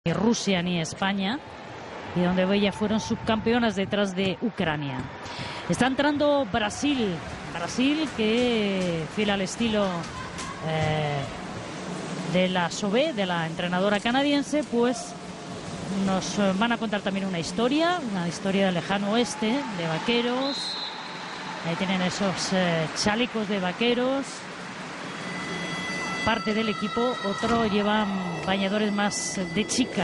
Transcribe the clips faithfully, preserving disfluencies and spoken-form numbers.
Ni Rusia ni España, y donde ya fueron subcampeonas detrás de Ucrania. Está entrando Brasil, Brasil que, fiel al estilo eh, de la Sobé, de la entrenadora canadiense, pues nos van a contar también una historia, una historia del lejano oeste, de vaqueros. Ahí tienen esos eh, chalecos de vaqueros. Parte del equipo, otro lleva bañadores más de chica.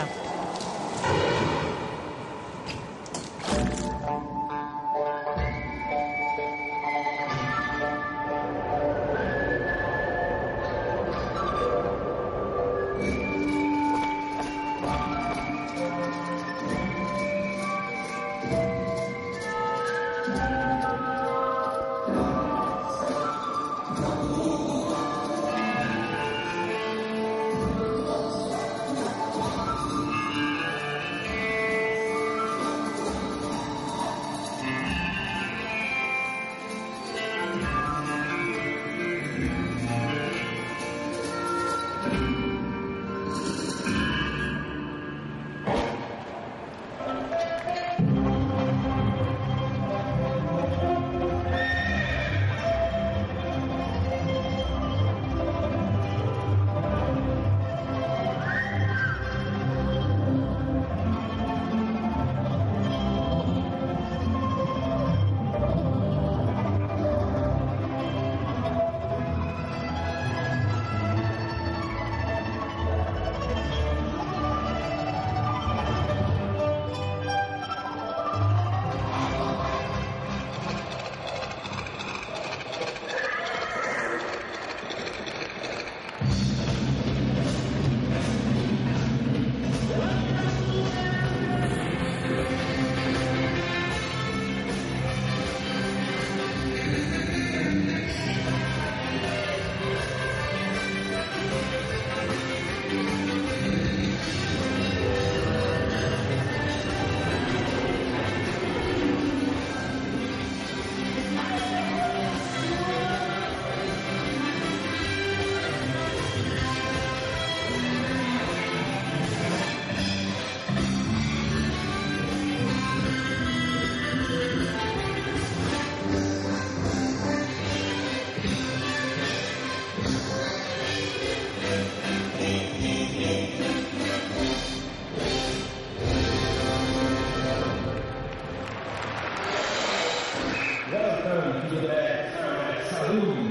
Welcome to the Saloon.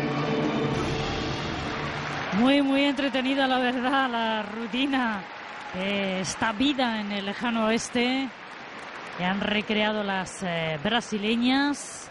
Muy, muy entretenida, la verdad, la rutina eh, esta vida en el lejano oeste que han recreado las eh, brasileñas.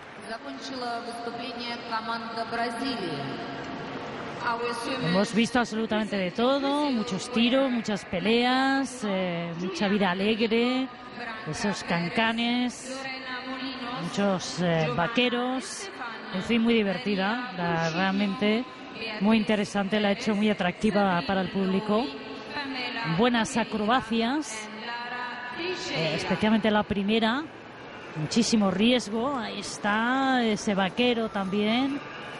Hemos visto absolutamente de todo, muchos tiros, muchas peleas, eh, mucha vida alegre, esos cancanes, muchos eh, vaqueros, en fin, muy divertida, la, realmente muy interesante, la ha hecho muy atractiva para el público. Buenas acrobacias, eh, especialmente la primera, muchísimo riesgo, ahí está ese vaquero también,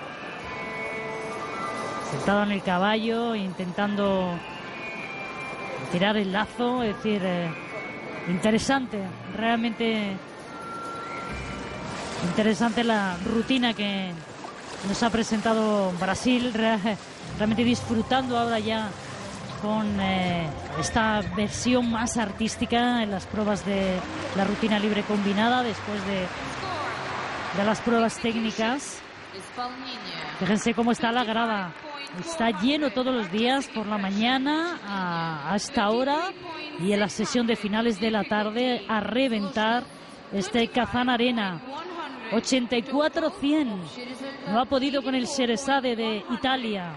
sentado en el caballo, intentando tirar el lazo, es decir, eh, interesante, realmente interesante la rutina que nos ha presentado Brasil, realmente disfrutando ahora ya con eh, esta versión más artística en las pruebas de la rutina libre combinada después de, de las pruebas técnicas. Fíjense cómo está la grada. Está lleno todos los días por la mañana a, a esta hora y en la sesión de finales de la tarde a reventar este Kazan Arena. ochenta y cuatro cien. No ha podido con el Ceresade de Italia.